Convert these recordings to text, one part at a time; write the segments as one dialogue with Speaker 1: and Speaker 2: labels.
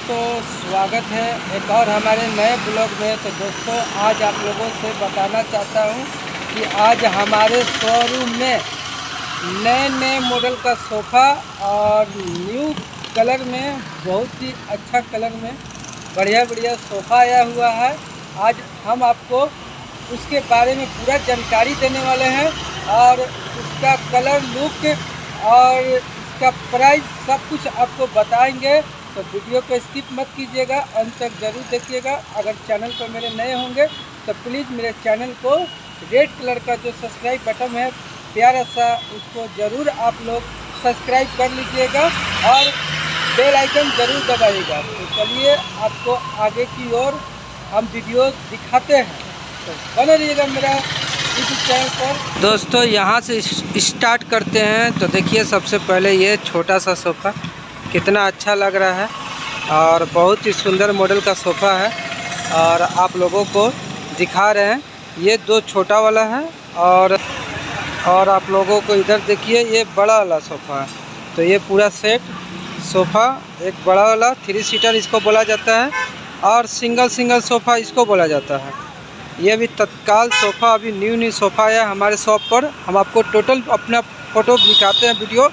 Speaker 1: दोस्तों, स्वागत है एक और हमारे नए ब्लॉग में। तो दोस्तों, आज आप लोगों से बताना चाहता हूं कि आज हमारे शोरूम में नए मॉडल का सोफ़ा और न्यू कलर में, बहुत ही अच्छा कलर में बढ़िया सोफ़ा आया हुआ है। आज हम आपको उसके बारे में पूरा जानकारी देने वाले हैं और उसका कलर, लुक और इसका प्राइस सब कुछ आपको बताएंगे। तो वीडियो को स्किप मत कीजिएगा, अंत तक ज़रूर देखिएगा। अगर चैनल पर मेरे नए होंगे तो प्लीज़ मेरे चैनल को रेड कलर का जो सब्सक्राइब बटन है प्यारा सा, उसको ज़रूर आप लोग सब्सक्राइब कर लीजिएगा और बेल आइकन ज़रूर दबाइएगा। तो चलिए आपको आगे की ओर हम वीडियो दिखाते हैं, तो बने रहिएगा मेरा यूट्यूब चैनल पर। दोस्तों, यहाँ से स्टार्ट करते हैं। तो देखिए, सबसे पहले ये छोटा सा सोफ़ा कितना अच्छा लग रहा है और बहुत ही सुंदर मॉडल का सोफ़ा है और आप लोगों को दिखा रहे हैं। ये दो छोटा वाला है और आप लोगों को इधर देखिए, ये बड़ा वाला सोफ़ा है। तो ये पूरा सेट सोफ़ा, एक बड़ा वाला 3 सीटर इसको बोला जाता है और सिंगल सोफ़ा इसको बोला जाता है। ये भी तत्काल सोफ़ा, अभी न्यू सोफ़ा आया हमारे शॉप पर। हम आपको टोटल अपना फ़ोटो दिखाते हैं, वीडियो।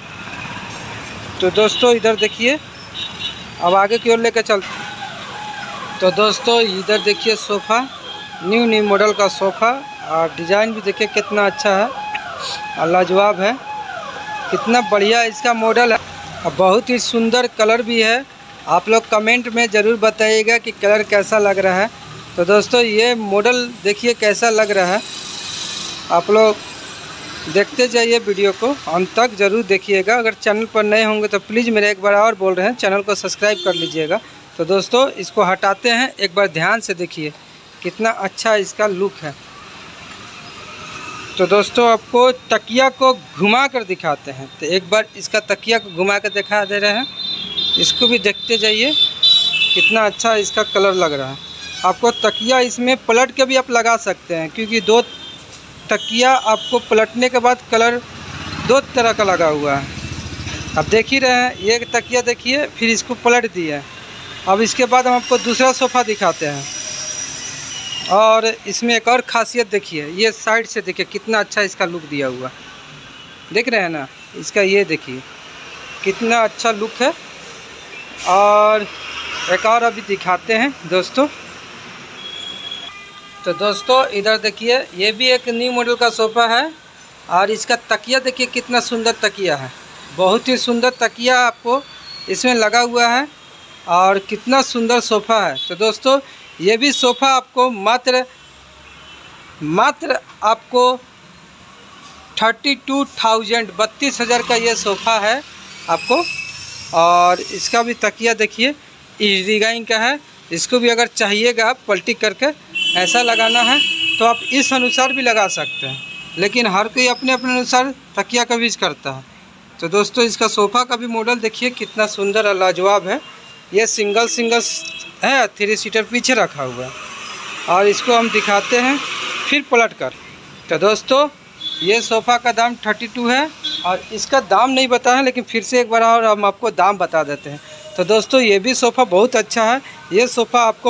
Speaker 1: तो दोस्तों, इधर देखिए, अब आगे की ओर लेकर चलते। तो दोस्तों, इधर देखिए सोफ़ा, न्यू मॉडल का सोफ़ा और डिज़ाइन भी देखिए कितना अच्छा है और लाजवाब है। कितना बढ़िया इसका मॉडल है और बहुत ही सुंदर कलर भी है। आप लोग कमेंट में ज़रूर बताइएगा कि कलर कैसा लग रहा है। तो दोस्तों, ये मॉडल देखिए कैसा लग रहा है। आप लोग देखते जाइए, वीडियो को अंत तक ज़रूर देखिएगा। अगर चैनल पर नए होंगे तो प्लीज़ मेरे एक बार और बोल रहे हैं, चैनल को सब्सक्राइब कर लीजिएगा। तो दोस्तों, इसको हटाते हैं, एक बार ध्यान से देखिए कितना अच्छा इसका लुक है। तो दोस्तों, आपको तकिया को घुमा कर दिखाते हैं। तो एक बार इसका तकिया को घुमा कर दिखा दे रहे हैं, इसको भी देखते जाइए कितना अच्छा इसका कलर लग रहा है। आपको तकिया इसमें पलट के भी आप लगा सकते हैं, क्योंकि दो तकिया आपको पलटने के बाद कलर दो तरह का लगा हुआ है। आप देख ही रहे हैं, ये तकिया देखिए, फिर इसको पलट दिया। अब इसके बाद हम आपको दूसरा सोफ़ा दिखाते हैं और इसमें एक और ख़ासियत देखिए, ये साइड से देखिए कितना अच्छा इसका लुक दिया हुआ, देख रहे हैं ना इसका। ये देखिए कितना अच्छा लुक है। और एक और अभी दिखाते हैं दोस्तों। तो दोस्तों, इधर देखिए, ये भी एक न्यू मॉडल का सोफ़ा है और इसका तकिया देखिए कितना सुंदर तकिया है। बहुत ही सुंदर तकिया आपको इसमें लगा हुआ है और कितना सुंदर सोफ़ा है। तो दोस्तों, ये भी सोफ़ा आपको मात्र आपको 32,000 32,000 का ये सोफ़ा है आपको। और इसका भी तकिया देखिए इस डिज़ाइन का है। इसको भी अगर चाहिएगा पलटी करके ऐसा लगाना है तो आप इस अनुसार भी लगा सकते हैं, लेकिन हर कोई अपने अनुसार तकिया का यूज़ करता है। तो दोस्तों, इसका सोफ़ा का भी मॉडल देखिए कितना सुंदर और लाजवाब है। ये सिंगल है, 3 सीटर पीछे रखा हुआ है और इसको हम दिखाते हैं फिर पलट कर। तो दोस्तों, ये सोफ़ा का दाम 32 है और इसका दाम नहीं बताया, लेकिन फिर से एक बार और हम आपको दाम बता देते हैं। तो दोस्तों, ये भी सोफ़ा बहुत अच्छा है। ये सोफ़ा आपको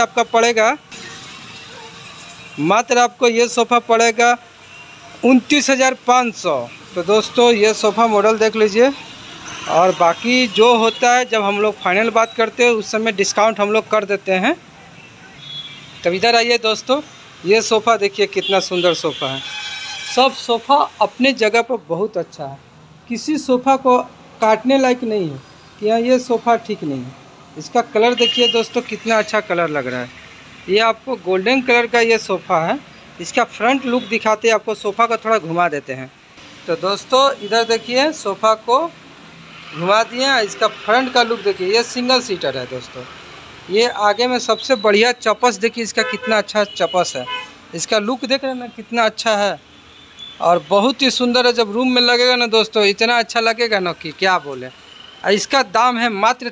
Speaker 1: आपको ये सोफ़ा पड़ेगा 29,500। तो दोस्तों, ये सोफ़ा मॉडल देख लीजिए। और बाकी जो होता है, जब हम लोग फाइनल बात करते हैं उस समय डिस्काउंट हम लोग कर देते हैं। तब इधर आइए दोस्तों, ये सोफ़ा देखिए कितना सुंदर सोफ़ा है। सब सोफ़ा अपने जगह पर बहुत अच्छा है, किसी सोफ़ा को काटने लायक नहीं है कि हाँ ये सोफ़ा ठीक नहीं है। इसका कलर देखिए दोस्तों कितना अच्छा कलर लग रहा है। ये आपको गोल्डन कलर का ये सोफ़ा है। इसका फ्रंट लुक दिखाते हैं आपको, सोफ़ा को थोड़ा घुमा देते हैं। तो दोस्तों, इधर देखिए, सोफ़ा को घुमा दिए, इसका फ्रंट का लुक देखिए। ये सिंगल सीटर है दोस्तों। ये आगे में सबसे बढ़िया चपस देखिए, इसका कितना अच्छा चपस है। इसका लुक देख रहे हैं ना कितना अच्छा है और बहुत ही सुंदर है। जब रूम में लगेगा ना दोस्तों, इतना अच्छा लगेगा ना कि क्या बोले। इसका दाम है मात्र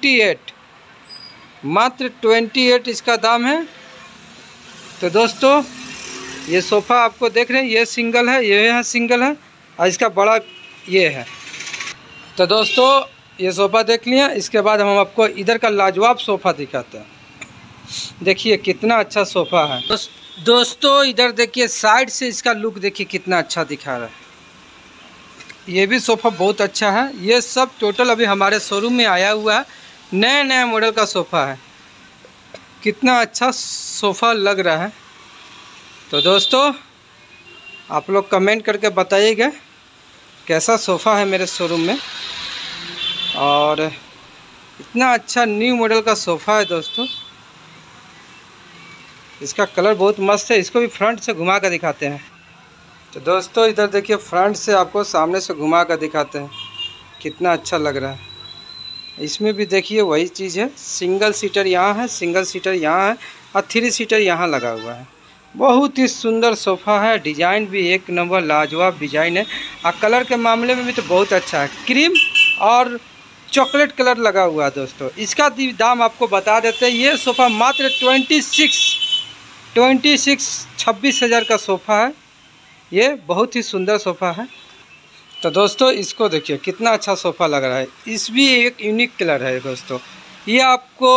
Speaker 1: 28 इसका दाम है। तो दोस्तों, ये सोफ़ा आपको देख रहे हैं, ये सिंगल है, ये यहाँ सिंगल है और इसका बड़ा ये है। तो दोस्तों, ये सोफ़ा देख लिया। इसके बाद हम आपको इधर का लाजवाब सोफ़ा दिखाते हैं। देखिए कितना अच्छा सोफ़ा है दोस्तों। इधर देखिए साइड से इसका लुक देखिए कितना अच्छा दिखा रहा है। ये भी सोफ़ा बहुत अच्छा है। ये सब टोटल अभी हमारे शोरूम में आया हुआ है, नया मॉडल का सोफ़ा है। कितना अच्छा सोफ़ा लग रहा है। तो दोस्तों आप लोग कमेंट करके बताइएगा कैसा सोफ़ा है मेरे शोरूम में। और इतना अच्छा न्यू मॉडल का सोफ़ा है दोस्तों। इसका कलर बहुत मस्त है। इसको भी फ्रंट से घुमा कर दिखाते हैं। तो दोस्तों इधर देखिए फ्रंट से आपको सामने से घुमा कर दिखाते हैं कितना अच्छा लग रहा है। इसमें भी देखिए वही चीज़ है, सिंगल सीटर यहाँ है, सिंगल सीटर यहाँ है और 3 सीटर यहाँ लगा हुआ है। बहुत ही सुंदर सोफ़ा है। डिज़ाइन भी एक नंबर लाजवाब डिज़ाइन है। और कलर के मामले में भी तो बहुत अच्छा है। क्रीम और चॉकलेट कलर लगा हुआ है दोस्तों। इसका दाम आपको बता देते हैं। ये सोफ़ा मात्र 26,000 का सोफ़ा है। ये बहुत ही सुंदर सोफ़ा है। तो दोस्तों इसको देखिए कितना अच्छा सोफ़ा लग रहा है। इस भी एक यूनिक कलर है दोस्तों। ये आपको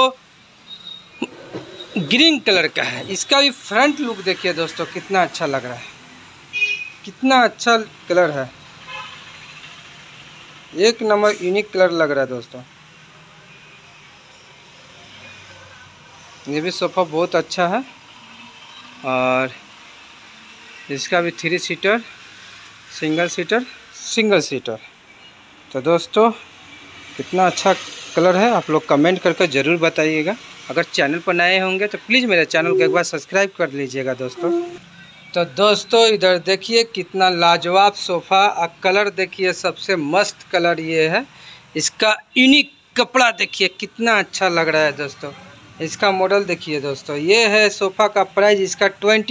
Speaker 1: ग्रीन कलर का है। इसका भी फ्रंट लुक देखिए दोस्तों कितना अच्छा लग रहा है। कितना अच्छा कलर है, एक नंबर यूनिक कलर लग रहा है दोस्तों। ये भी सोफ़ा बहुत अच्छा है। और इसका भी 3 सीटर, सिंगल सीटर। तो दोस्तों कितना अच्छा कलर है, आप लोग कमेंट करके ज़रूर बताइएगा। अगर चैनल पर नए होंगे तो प्लीज़ मेरे चैनल को एक बार सब्सक्राइब कर लीजिएगा दोस्तों। तो दोस्तों इधर देखिए कितना लाजवाब सोफ़ा। और कलर देखिए सबसे मस्त कलर ये है। इसका यूनिक कपड़ा देखिए कितना अच्छा लग रहा है दोस्तों। इसका मॉडल देखिए दोस्तों। ये है सोफ़ा का प्राइस इसका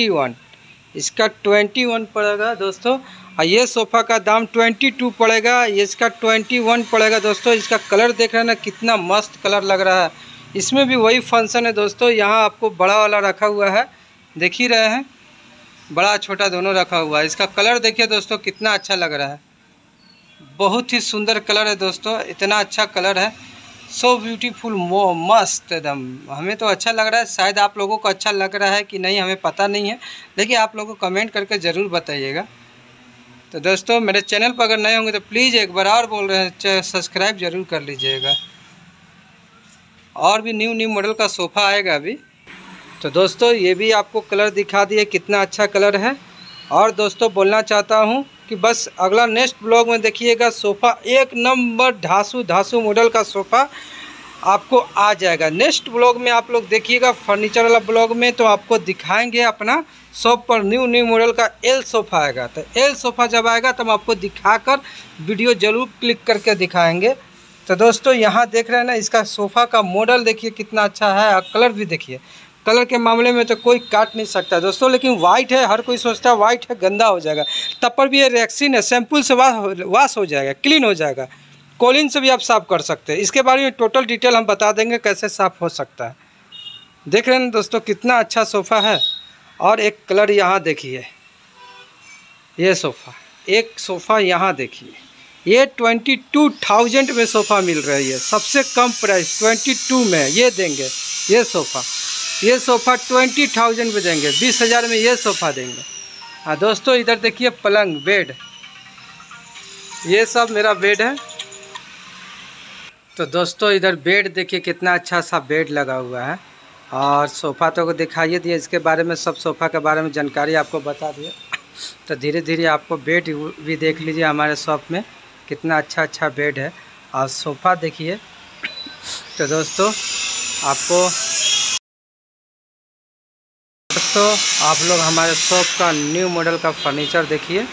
Speaker 1: 21 पड़ेगा दोस्तों। और ये सोफ़ा का दाम 22 पड़ेगा। इसका 21 पड़ेगा दोस्तों। इसका कलर देख रहे हैं ना कितना मस्त कलर लग रहा है। इसमें भी वही फंक्शन है दोस्तों। यहाँ आपको बड़ा वाला रखा हुआ है, देख ही रहे हैं, बड़ा छोटा दोनों रखा हुआ है। इसका कलर देखिए दोस्तों कितना अच्छा लग रहा है। बहुत ही सुंदर कलर है दोस्तों। इतना अच्छा कलर है, सो ब्यूटीफुल, मस्त एकदम। हमें तो अच्छा लग रहा है। शायद आप लोगों को अच्छा लग रहा है कि नहीं हमें पता नहीं है, लेकिन आप लोगों को कमेंट करके ज़रूर बताइएगा। तो दोस्तों मेरे चैनल पर अगर नए होंगे तो प्लीज़ एक बार और बोल रहे हैं सब्सक्राइब ज़रूर कर लीजिएगा। और भी न्यू मॉडल का सोफ़ा आएगा अभी। तो दोस्तों ये भी आपको कलर दिखा दिए कितना अच्छा कलर है। और दोस्तों बोलना चाहता हूँ कि बस अगला नेक्स्ट ब्लॉग में देखिएगा सोफ़ा एक नंबर धांसू मॉडल का सोफ़ा आपको आ जाएगा। नेक्स्ट ब्लॉग में आप लोग देखिएगा फर्नीचर वाला ब्लॉग में, तो आपको दिखाएंगे अपना शॉप पर न्यू मॉडल का एल सोफ़ा आएगा। तो एल सोफ़ा जब आएगा तब आपको दिखाकर वीडियो ज़रूर क्लिक करके दिखाएंगे। तो दोस्तों यहाँ देख रहे हैं ना, इसका सोफ़ा का मॉडल देखिए कितना अच्छा है। और कलर भी देखिए, कलर के मामले में तो कोई काट नहीं सकता दोस्तों। लेकिन वाइट है, हर कोई सोचता है वाइट है गंदा हो जाएगा, तब पर भी ये रेक्सिन है, शैम्पूल से वाश हो जाएगा, क्लीन हो जाएगा। कोलिन से भी आप साफ़ कर सकते हैं। इसके बारे में टोटल डिटेल हम बता देंगे कैसे साफ़ हो सकता है। देख रहे हैं दोस्तों कितना अच्छा सोफ़ा है। और एक कलर यहाँ देखिए, ये सोफ़ा, एक सोफ़ा यहाँ देखिए, ये 22,000 में सोफ़ा मिल रही है। सबसे कम प्राइस 22 में ये देंगे। ये सोफ़ा 20,000 में देंगे, 20,000 में ये सोफ़ा देंगे। हाँ दोस्तों इधर देखिए पलंग, बेड, ये सब मेरा बेड है। तो दोस्तों इधर बेड देखिए कितना अच्छा सा बेड लगा हुआ है। और सोफ़ा तो दिखाइए दिए, इसके बारे में सब सोफ़ा के बारे में जानकारी आपको बता दिए। तो धीरे धीरे आपको बेड भी देख लीजिए हमारे शॉप में कितना अच्छा बेड है। और सोफ़ा देखिए। तो दोस्तों आप लोग हमारे शॉप का न्यू मॉडल का फर्नीचर देखिए।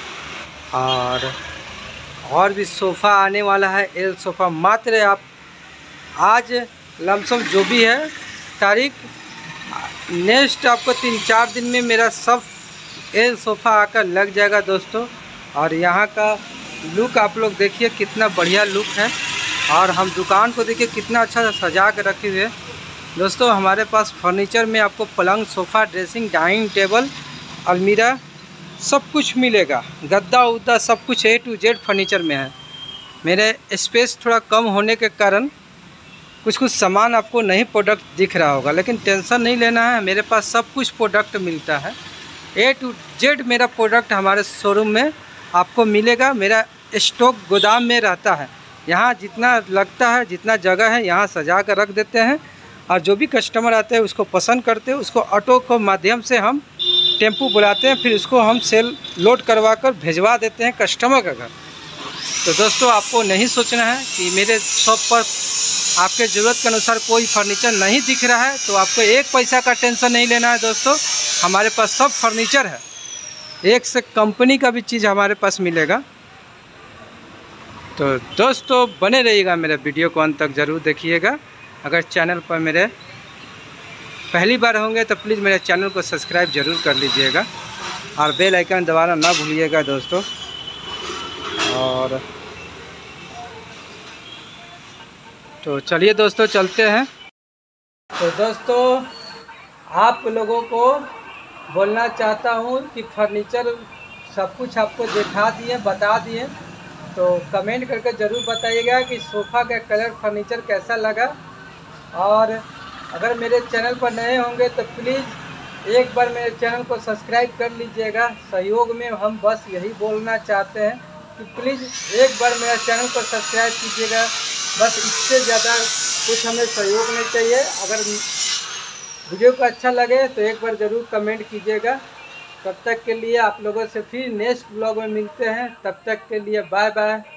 Speaker 1: और भी सोफ़ा आने वाला है, एल सोफ़ा। मात्र आप आज लमसम जो भी है तारीख, नेक्स्ट आपको 3-4 दिन में मेरा सब एल सोफ़ा आकर लग जाएगा दोस्तों। और यहाँ का लुक आप लोग देखिए कितना बढ़िया लुक है। और हम दुकान को देखिए कितना अच्छा सजा के रखे हुए हैं दोस्तों। हमारे पास फर्नीचर में आपको पलंग, सोफ़ा, ड्रेसिंग, डाइनिंग टेबल, अलमीरा सब कुछ मिलेगा। गद्दा उद्दा सब कुछ A to Z फर्नीचर में है। मेरे स्पेस थोड़ा कम होने के कारण कुछ कुछ सामान आपको नहीं प्रोडक्ट दिख रहा होगा, लेकिन टेंशन नहीं लेना है, मेरे पास सब कुछ प्रोडक्ट मिलता है। A to Z मेरा प्रोडक्ट हमारे शोरूम में आपको मिलेगा। मेरा स्टॉक गोदाम में रहता है, यहाँ जितना लगता है, जितना जगह है यहाँ सजा कर रख देते हैं, और जो भी कस्टमर आते हैं उसको पसंद करते हैं, उसको ऑटो के माध्यम से हम टेम्पू बुलाते हैं, फिर उसको हम सेल लोड करवा कर भेजवा देते हैं कस्टमर का घर। तो दोस्तों आपको नहीं सोचना है कि मेरे शॉप पर आपके ज़रूरत के अनुसार कोई फर्नीचर नहीं दिख रहा है, तो आपको एक पैसा का टेंशन नहीं लेना है दोस्तों। हमारे पास सब फर्नीचर है, एक से कंपनी का भी चीज़ हमारे पास मिलेगा। तो दोस्तों बने रहिएगा, मेरे वीडियो को अंत तक ज़रूर देखिएगा। अगर चैनल पर मेरे पहली बार होंगे तो प्लीज़ मेरे चैनल को सब्सक्राइब ज़रूर कर लीजिएगा और बेल आइकन दबाना ना भूलिएगा दोस्तों। और तो चलिए दोस्तों चलते हैं। तो दोस्तों आप लोगों को बोलना चाहता हूँ कि फर्नीचर सब कुछ आपको दिखा दिए, बता दिए, तो कमेंट करके ज़रूर बताइएगा कि सोफ़ा का कलर फर्नीचर कैसा लगा। और अगर मेरे चैनल पर नए होंगे तो प्लीज़ एक बार मेरे चैनल को सब्सक्राइब कर लीजिएगा। सहयोग में हम बस यही बोलना चाहते हैं कि प्लीज़ एक बार मेरा चैनल को सब्सक्राइब कीजिएगा, बस इससे ज़्यादा कुछ हमें सहयोग नहीं चाहिए। अगर वीडियो को अच्छा लगे तो एक बार ज़रूर कमेंट कीजिएगा। तब तक के लिए आप लोगों से फिर नेक्स्ट ब्लॉग में मिलते हैं, तब तक के लिए बाय बाय।